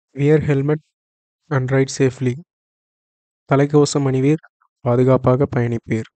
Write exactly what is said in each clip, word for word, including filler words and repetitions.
Wear helmet and ride safely. தலைக்கவசம் அணிவீர், பாதுகாப்பாக பயணிப்பீர்.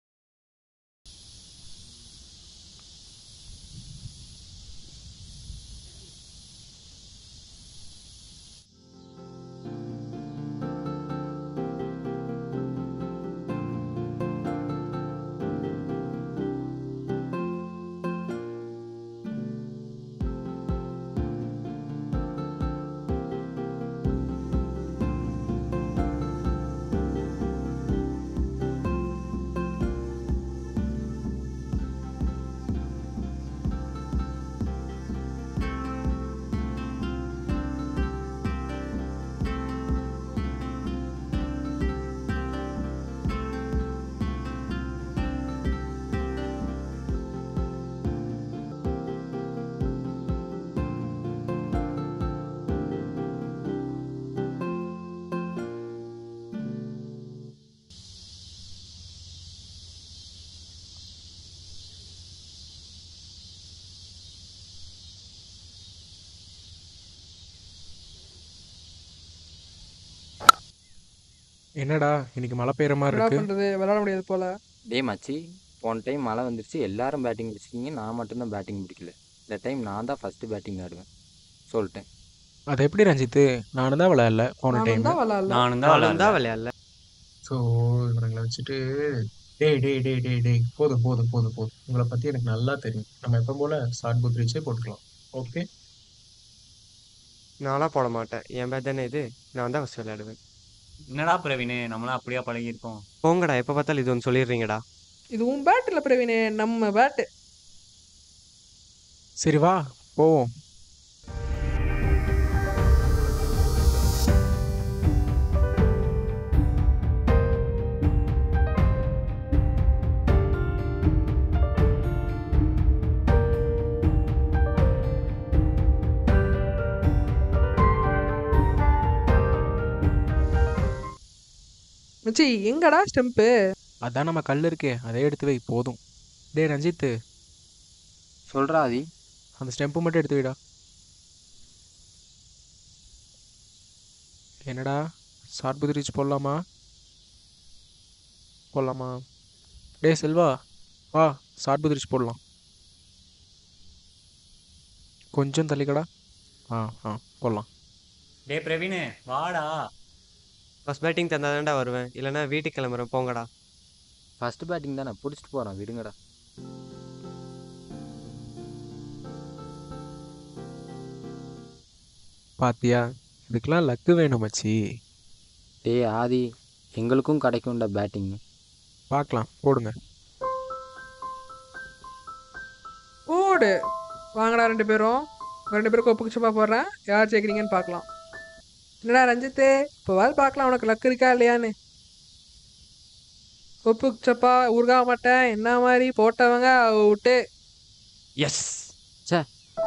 என்னடா இன்னைக்கு மழை பெய்யுற மாதிரி என்னடா இருக்கு? பண்றது, விளையாட முடியாது போல. டேய் மச்சி, போன டைம் மழை வந்துருச்சு, எல்லாரும் பேட்டிங் பிடிச்சிக்கிங்க, நான் மட்டும்தான் பேட்டிங் பிடிக்கல. இந்த டைம் நான் தான் ஃபஸ்ட்டு பேட்டிங் ஆடுவேன் சொல்லிட்டேன். அது எப்படி ரஞ்சித்து? நானும் தான் விளையாடல போன நானும் டைம். தான் விளையாடல. நானும் தான் நானும் தான் விளையாடல. விளையாடல. ஸோ இவங்களை வச்சுட்டு டேய் டேய் டேய் டேய் டேய் போதும் போதும் போதும் போதும். உங்களை பற்றி எனக்கு நல்லா தெரியும். நம்ம எப்போ போல ஷார்ட் புத் ரீச்சே போட்டுக்கலாம். ஓகே, நான்லாம் போட மாட்டேன். என் பேட் தானே இது, நான் தான் ஃபஸ்ட் விளையாடுவேன். என்னடா பிரவீன், நம்மளாம் அப்படியா பழகியிருக்கோம். போங்கடா, எப்போ பார்த்தாலும் இது ஒன்று சொல்லிடுறீங்கடா. இது உன் பேட் இல்லை பிரவீனே, நம்ம பேட்டு. சரி வா போவோம். மச்சி எங்கடா ஸ்டெம்ப்பு? அதான் நம்ம கல் இருக்கே, அதே எடுத்து வை போதும். டேய் ரஞ்சித்து, சொல்கிறா ஆதி. அந்த ஸ்டெம்பு மட்டும் எடுத்து வைடா. என்னடா ஷார்ட் புத் ரீச் போடலாமா போடலாமா? டேய் செல்வா, வா ஷார்ட் புத் ரீச் போடலாம். கொஞ்சம் தள்ளிக்கடா. ஆ ஆ போடலாம். டே பிரவீன், வாடா. ஃபஸ்ட் பேட்டிங் தந்தால் தான்டா வருவேன், இல்லைனா வீட்டுக்கு கிளம்புறேன். போங்கடா. ஃபஸ்ட்டு பேட்டிங் தானே, பிடிச்சிட்டு போகிறான், விடுங்கடா. பாத்தியா, இதுக்கெல்லாம் லக்கு வேணும் மச்சி. டேய் ஆதி, எங்களுக்கும் கிடைக்கும்டா பேட்டிங். பார்க்கலாம், போடுங்க. ஓடு வாங்கடா ரெண்டு பேரும். ரெண்டு பேரும் கொப்புக்கு சும்மா போடுறேன், யார் ஜெயிக்கிறீங்கன்னு பார்க்கலாம். என்னடா ரஞ்சித்து, இப்போவாது பார்க்கலாம் உனக்கு லக்கு இருக்கா இல்லையான்னு. கொப்புக்கு சப்பா ஊர்கா மாட்டேன் என்ன மாதிரி போட்டவங்க அவுட்டு. எஸ். சே,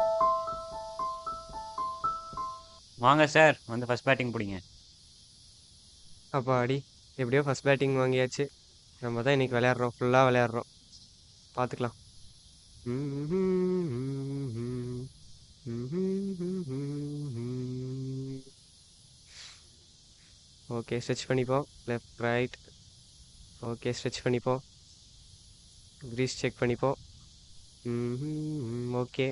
வாங்க சார், வந்து ஃபர்ஸ்ட் பேட்டிங் பிடிங்க. அப்பா அடி, எப்படியோ ஃபஸ்ட் பேட்டிங் வாங்கியாச்சு. நம்ம தான் இன்றைக்கி விளையாடுறோம், ஃபுல்லாக விளையாடுறோம். பார்த்துக்கலாம். ஓகே, ஸ்ட்ரெச் பண்ணிப்போம். Left right. ஓகே, ஸ்ட்ரெச் பண்ணிப்போம். க்ரீஸ் செக் பண்ணிப்போம். ஓகே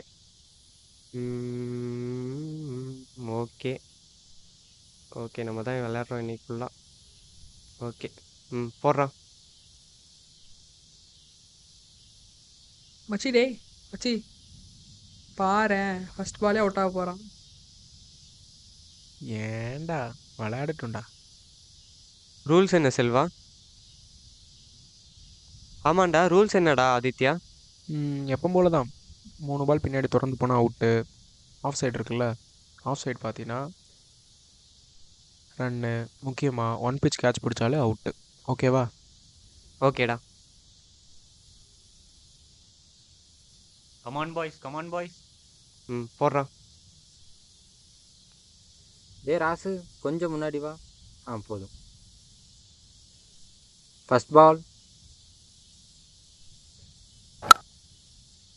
ஓகே ஓகே நம்ம தான் விளையாடுறோம் இன்னைக்கு ஃபுல்லாக. ஓகே, ம் போடுறான். மச்சி டேய் மச்சி பாரேன், ஃபர்ஸ்ட் பாலே அவுட் ஆக போகிறான். ஏன்டா விளையாடட்டும்டா. ரூல்ஸ் என்ன செல்வா? ஆமாண்டா, ரூல்ஸ் என்னடா ஆதித்யா? எப்போ போல தான் மூணு பால் பின்னாடி திறந்து போனால் அவுட்டு. ஆஃப் சைடு இருக்குல்ல, ஆஃப் சைடு பார்த்தீங்கன்னா ரன்னு. முக்கியமாக ஒன் பிச் கேட்ச் பிடிச்சாலே அவுட்டு. ஓகேவா? ஓகேடா. Come on boys, come on boys. ம் போடுறான். டே ராசு, கொஞ்சம் முன்னாடி வா. ஆ போதும். First ball.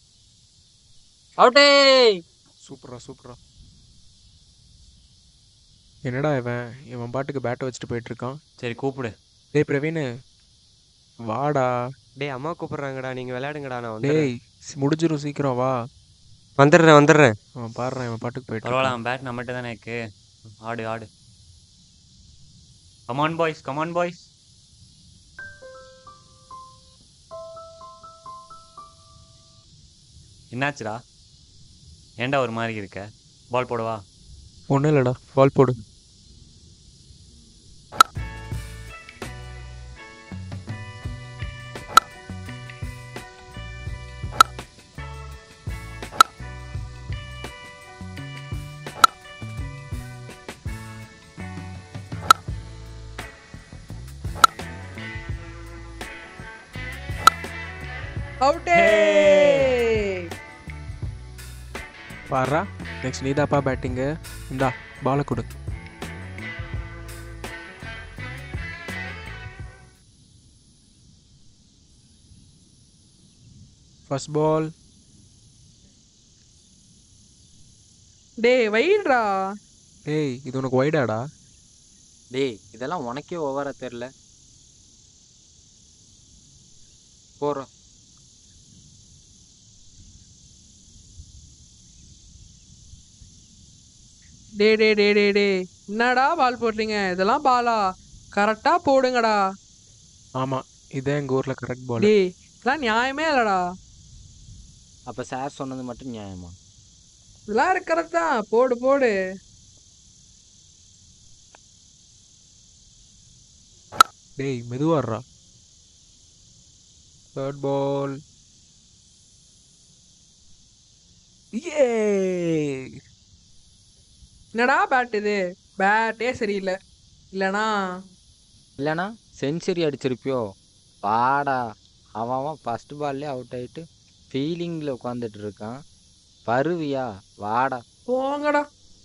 அவுட்டே. சூப்பரா சூப்பரா. என்னடா இவன் இவன் பாட்டுக்கு பேட்டை வச்சுட்டு போயிட்டு இருக்கான். சரி கூப்பிடு. டேய் பிரவீனு, வாடா. டேய் அம்மா கூப்பிட்றாங்கடா, நீங்கள் விளையாடுங்கடா, நான் வந்துடுறேன். டேய் முடிஞ்சிரும், சீக்கிரம் வா. வந்துடுறேன் வந்துடுறேன். அவன் பாடுறான், இவன் பாட்டுக்கு போயிட்டு பரவாயில்ல, இருக்கான். அவன் பேட் நம்மகிட்ட தானே இருக்கு. ஆடு ஆடு. Come on boys, come on boys. என்னாச்சுடா? ஏன்டா ஒரு மாதிரி இருக்க? பால் போடவா? ஒன்றும் இல்லைடா, பால் போடு. அவுட்டே. பாடுறா, நெக்ஸ்ட் நீதாப்பா பேட்டிங்கு. இந்தா பாலை கொடு. First ball. டேய் வைடுறா. டேய் இது உனக்கு வைடாடா? டேய் இதெல்லாம் உனக்கே ஓவரா தெரில. போகிறோம். டே டே டே டே டே என்னடா பால் போடுறீங்க? இதெல்லாம் பாலா? கரெக்டா போடுங்கடா. ஆமாம், இதான் எங்கள் ஊரில் கரெக்ட் பால். டேய் இதெல்லாம் நியாயமே இல்லடா. அப்போ சார் சொன்னது மட்டும் நியாயமா? இதெல்லாம் இருக்கிறது தான். போடு போடு. டேய் மெதுவாடுறா. தேர்ட் பால். ஏ என்னடா பேட் இது? பேட்டே சரியில்லை. இல்லைனா இல்லைனா செஞ்சுரி அடிச்சிருப்பியோ? பாடா, அவன் அவன் ஃபஸ்ட் பால்லே அவுட் ஆகிட்டு ஃபீலிங்கில் உட்காந்துட்டு இருக்கான். பருவியா? வாடா போங்கடா.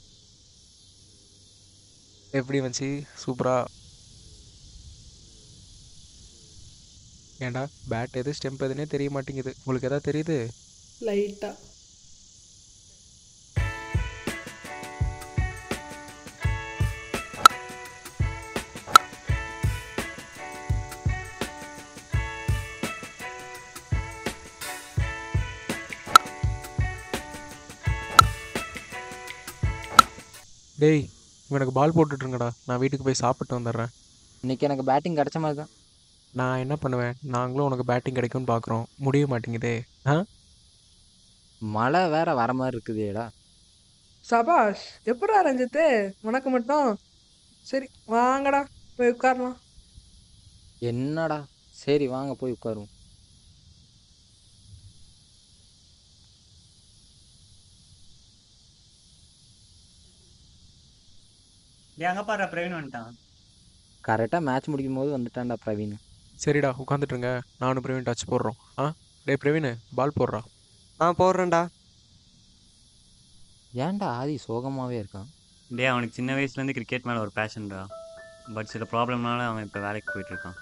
எப்படி வந்துச்சு? சூப்பரா. ஏன்டா பேட் எது ஸ்டெம்ப் எதுனே தெரிய மாட்டேங்குது. உங்களுக்கு எதாவது தெரியுது? லைட்டா. டேய் இவனுக்கு பால் போட்டுட்ருங்கடா, நான் வீட்டுக்கு போய் சாப்பிட்டு வந்துடுறேன். இன்னைக்கு எனக்கு பேட்டிங் கிடைச்ச மாதிரி தான். நான் என்ன பண்ணுவேன், நாங்களும் உனக்கு பேட்டிங் கிடைக்கும்னு பார்க்குறோம், முடிய மாட்டேங்குதே. ஆ மழை வேற வர மாதிரி இருக்குதேடா. சபாஷ். எப்படா ரஞ்சித்து உனக்கு மட்டும்? சரி வாங்கடா போய் உட்காரலாம். என்னடா? சரி வாங்க போய் உட்காருவோம். டேய் அங்கே பாரு, பிரவீன் வந்துட்டான். கரெக்டாக மேட்ச் முடிக்கும் போது வந்துட்டான்டா பிரவீன். சரிடா உட்காந்துட்டுருங்க, நானும் பிரவீன் டச் போடுறோம். ஆ டேய் பிரவீன், பால் போடுறா. ஆ போடுறேன்டா. ஏன்டா ஆதி சோகமாகவே இருக்கான்? டே அவனுக்கு சின்ன வயசுலேருந்து கிரிக்கெட் மேலே ஒரு பேஷன்டா. பட் சில ப்ராப்ளம்னால அவன் இப்போ வேலைக்கு போயிட்டுருக்கான்.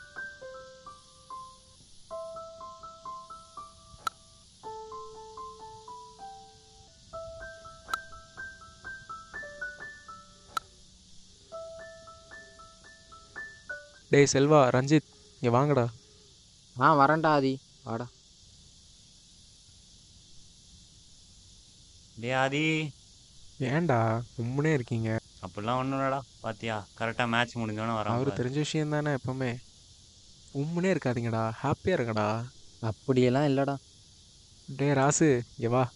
டேய் செல்வா, ரஞ்சித் இங்கே வாங்கடா. ஆ வரேன்டா ஆதி, வாடா. டே ஆதி. ஏன்டா உம்முனே இருக்கீங்க? அப்படிலாம் ஒன்றும் இல்லடா. பாத்தியா கரெக்டாக மேட்ச் முடிஞ்சோன்னே வரான். அவரு தெரிஞ்ச விஷயம் தானே எப்பவுமே. உம்முனே இருக்காதீங்கடா, ஹாப்பியாக இருங்கடா. அப்படியெல்லாம் இல்லைடா. டே ராசு இங்கே வா.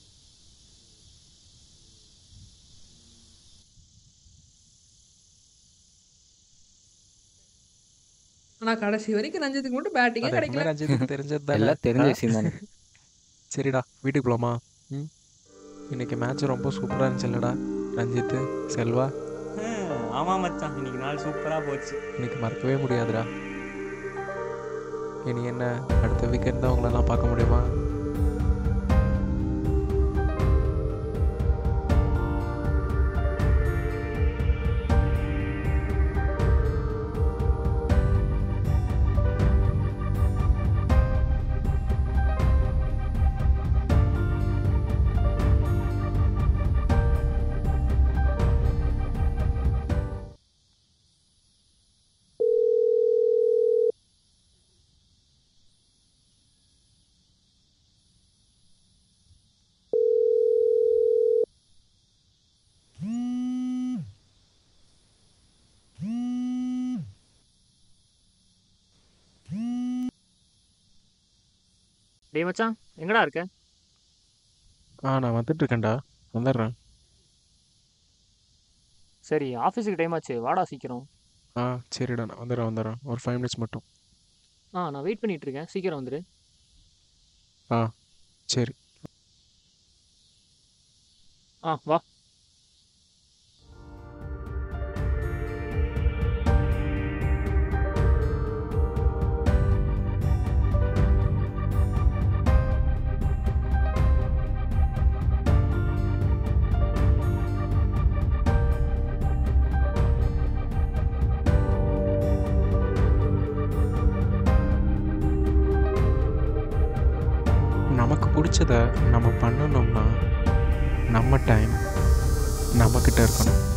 ஆனா கடைசி வரைக்கும் ரஞ்சித்துக்கு மட்டும் பேட்டிங்கே அது எப்பவுமே கிடைக்கல. ரஞ்சித்துக்கு தெரிஞ்சது தானே. எல்லாம் தெரிஞ்ச விஷயம் தானே. சரிடா வீட்டுக்கு போகலாமா? ம் இன்னைக்கு மேட்ச் ரொம்ப சூப்பராக இருந்துச்சுல்லடா ரஞ்சித்து, செல்வா? ஆமாம் மச்சான், இன்னைக்கு நாள் சூப்பராக போச்சு. இன்னைக்கு மறக்கவே முடியாதுடா. இனி என்ன, அடுத்த வீக்கெண்ட் தான் உங்களெல்லாம் பார்க்க முடியுமா? டேய் மச்சான் எங்கடா இருக்க? ஆ நான் வந்துட்டு இருக்கேன்டா, வந்துடுறேன். சரி ஆஃபீஸுக்கு டைம் ஆச்சு, வாடா சீக்கிரம். ஆ சரிடா, நான் வந்துடுறேன் வந்துடுறேன் ஒரு ஃபைவ் மினிட்ஸ் மட்டும். ஆ நான் வெயிட் பண்ணிட்டு இருக்கேன், சீக்கிரம் வந்துரு. ஆ சரி. ஆ வா. நமக்கு பிடிச்சத நம்ம பண்ணணும்னா நம்ம டைம் நம்மக்கிட்ட இருக்கணும்.